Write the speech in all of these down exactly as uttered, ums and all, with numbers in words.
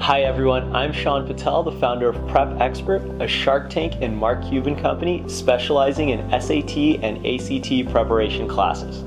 Hi everyone, I'm Sean Patel, the founder of Prep Expert, a Shark Tank and Mark Cuban company specializing in S A T and A C T preparation classes.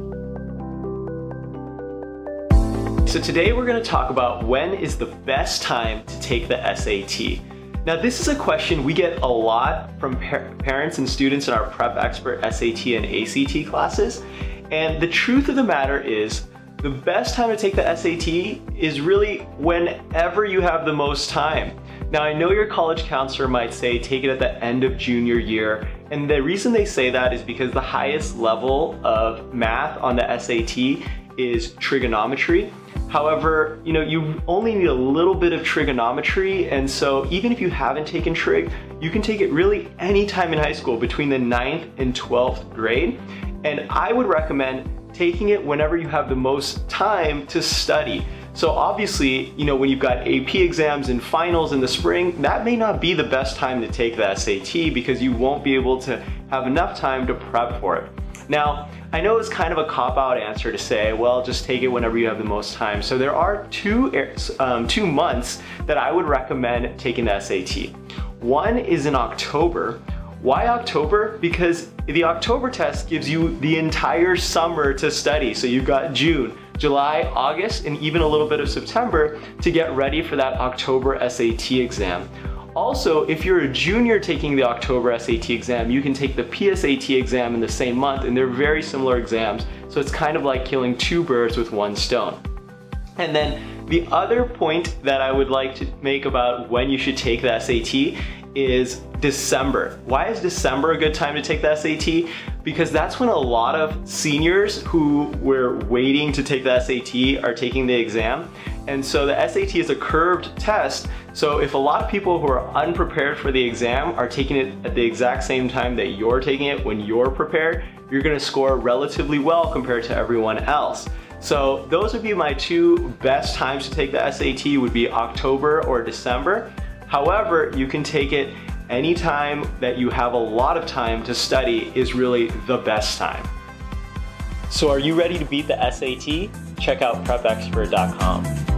So today we're going to talk about when is the best time to take the S A T. Now this is a question we get a lot from par parents and students in our Prep Expert S A T and A C T classes, and the truth of the matter is the best time to take the S A T is really whenever you have the most time. Now I know your college counselor might say take it at the end of junior year, and the reason they say that is because the highest level of math on the S A T is trigonometry. However, you know, you only need a little bit of trigonometry, and so even if you haven't taken trig, you can take it really anytime in high school between the ninth and twelfth grade. And I would recommend taking it whenever you have the most time to study. So obviously, you know, when you've got A P exams and finals in the spring, that may not be the best time to take the S A T because you won't be able to have enough time to prep for it. Now, I know it's kind of a cop-out answer to say, well, just take it whenever you have the most time. So there are two, um, two months that I would recommend taking the S A T. One is in October. Why October? Because the October test gives you the entire summer to study. So you've got June, July, August, and even a little bit of September to get ready for that October S A T exam. Also, if you're a junior taking the October S A T exam, you can take the P S A T exam in the same month, and they're very similar exams. So it's kind of like killing two birds with one stone. And then the other point that I would like to make about when you should take the S A T is December. Why is December a good time to take the S A T? Because that's when a lot of seniors who were waiting to take the S A T are taking the exam. And so the S A T is a curved test. So if a lot of people who are unprepared for the exam are taking it at the exact same time that you're taking it when you're prepared, you're gonna score relatively well compared to everyone else. So those would be my two best times to take the S A T would be October or December. However, you can take it anytime that you have a lot of time to study is really the best time. So are you ready to beat the S A T? Check out prep expert dot com.